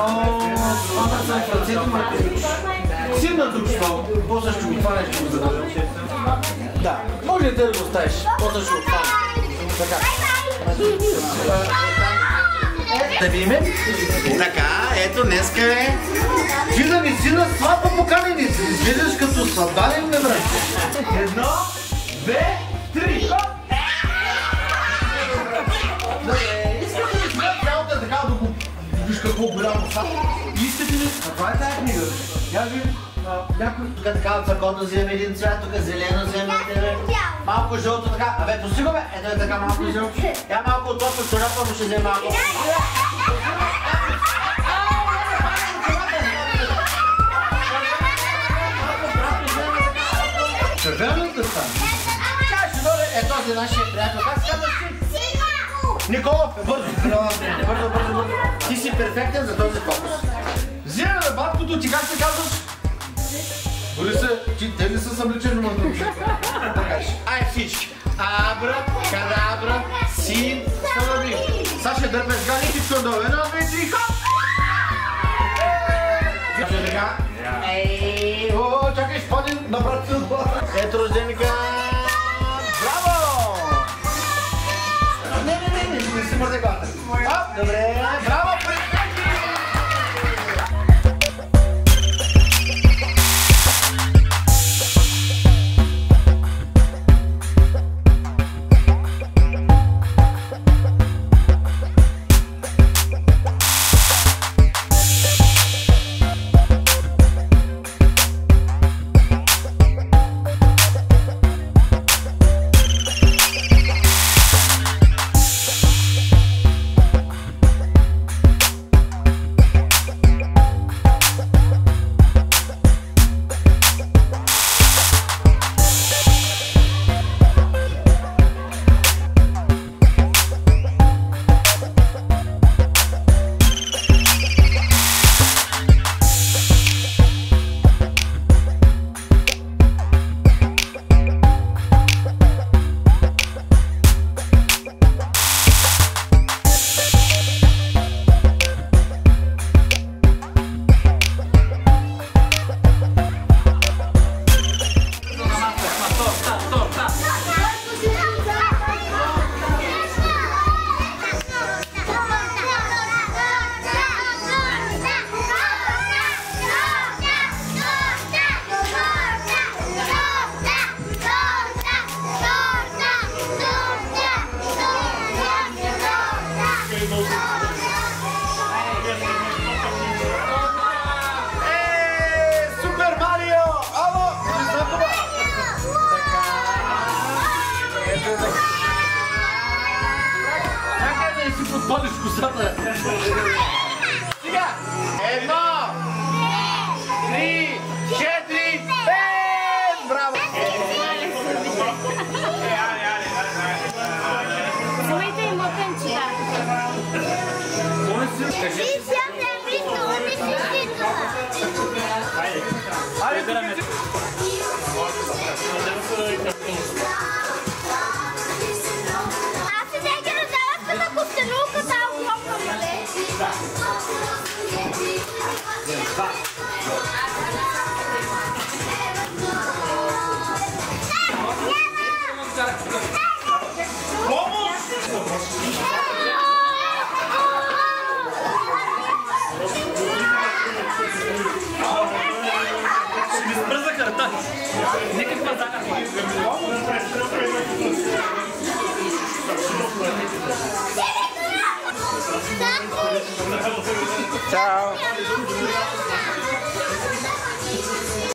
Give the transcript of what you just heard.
това са ръцете мъртви. Силна тук малко, после ще го хванеш, ще го задържа. Да, може ли да го оставиш, после ще го хванеш. Така. Да видим. Така, ето днеска е. Ти да не си на сватба поканени, изглеждаш като сватбанен на връща. 1, 2, 3. Искате ли сега цялата така да го виж какво голямо са? Искате ли? А това е тая книга. Я ви някой тук така църквото вземе един цвят, тук зелено вземе тебе. Малко жълто така. Абе, посиго бе. Ето е така малко жълто. Я малко от това чорапа му ще вземе малко. Червената стане. Тя ще дойде, е този нашия приятел. Как се казваш ти? Никола, бързо. Бързо. Ти си перфектен за този фокус. Взема на баткото ти, как се казваш? Бориса, те не са събличени мъдруши. Ай всички. Абра, кадабра, син, салаби. Саша дърпе с гани, ти чудо. Едно, две, три, хоп! Кажа така. О, чакай, спаден на брат си отбора. Ето рожденика. Браво! Не си мърде главата. Добре, браво! Подпалиш косата. Сега. 1, 3, 4, 5. Браво. Вземайте и мъкънчета. И сега не виждаме всички това. Айде, бераме. Ще ми спръза карта. Нека